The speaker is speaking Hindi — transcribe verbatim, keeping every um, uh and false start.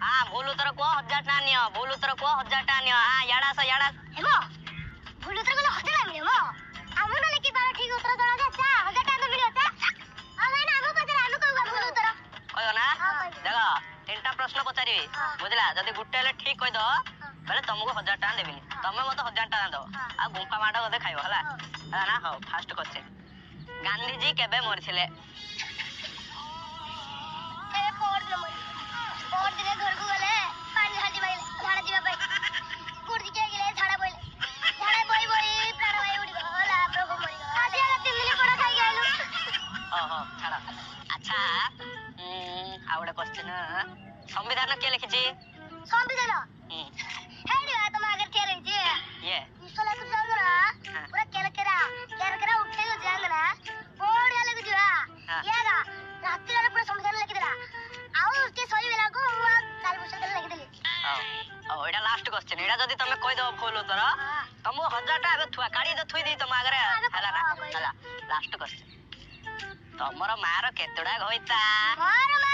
हां भूल उत्तर को हजार टा नियो भूल उत्तर को हजार टा नियो हां याडा स याडा हेमो भूल उत्तर को हजार टा मिले मो हमन लेके बार ठीक उत्तर दला जा चा हजार टा मिले चा आ ना हम पचर हम को भूल उत्तर कयो ना देखो तीनटा प्रश्न पचारी बुझला जदी गुट्टे ले ठीक कहि दो बेले तुमको हजार टा देबिनी तमे मते हजार टा दो आ गुंपा माडा गदे खाइबो हला हला ना हो फास्ट क्वेश्चन गांधी जी केबे मरथिले ए फोर दिन फोर दिन घर को गले पानी हाजी बाई झाड़ा जीवा बाई गुड़ के गेले झाड़ा बोले झाड़ा बोई बोई प्राण बाई उड़ी गला प्रभु मरी गला आज या तीन दिन पड़ा खाई गेलु ओहो छाड़ा अच्छा आवडे क्वेश्चन संविधान के लिखिछि संविधान हेडी आ तुम अगर के रही थी ये इसला तो जांगरा पूरा केलकेरा केलकेरा उठे जो जांगरा ओडिया लग जुआ येगा रात्रि रे पूरा संविधान लिख देला आउ उसके सही वेला को काल पुस्तक लिख देली ओ एडा लास्ट क्वेश्चन एडा जदी तमे कहि दो फुल उत्तर तमो हजार टा आगे थुआ काडी दे थुई दी तम आगे हला ना हला लास्ट क्वेश्चन तमरो मार केतडा होइता मार